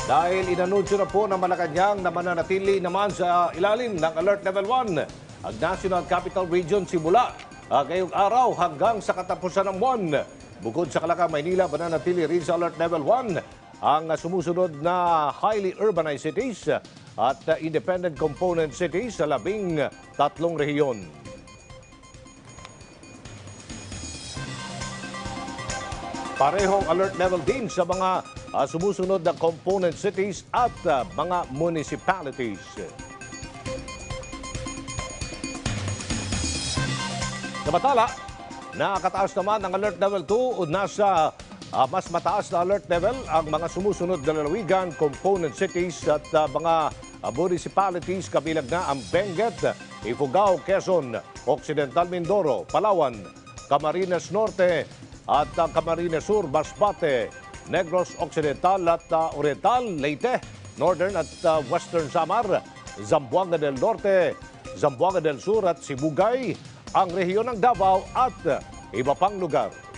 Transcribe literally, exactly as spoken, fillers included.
Dahil inanunsyo na po ng Malacanang na mananatili naman sa ilalim ng Alert Level one ang National Capital Region simula uh, ngayong araw hanggang sa katapusan ng buwan. Bukod sa Calaca, Maynila, mananatili rin sa Alert Level one ang uh, sumusunod na highly urbanized cities at uh, independent component cities sa labing tatlong rehiyon. Parehong alert level din sa mga uh, sumusunod na component cities at uh, mga municipalities. Samantala, nakataas naman ang alert level two o nasa uh, mas mataas na alert level ang mga sumusunod na lalawigan, component cities at uh, mga uh, municipalities kabilang na ang Benguet, Ifugao, Quezon, Occidental Mindoro, Palawan, Camarines Norte, at uh, Camarines Sur, Masbate, Negros Occidental at uh, Oriental, Leyte, Northern at uh, Western Samar, Zamboanga del Norte, Zamboanga del Sur at Sibugay, ang rehiyon ng Davao at uh, iba pang lugar.